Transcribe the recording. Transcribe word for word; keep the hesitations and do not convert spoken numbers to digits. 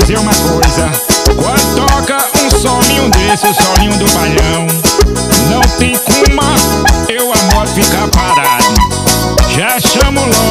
dizer uma coisa: quando toca um solinho desse, o solinho do balhão, não tem como eu, amor, ficar parado. Já chamo logo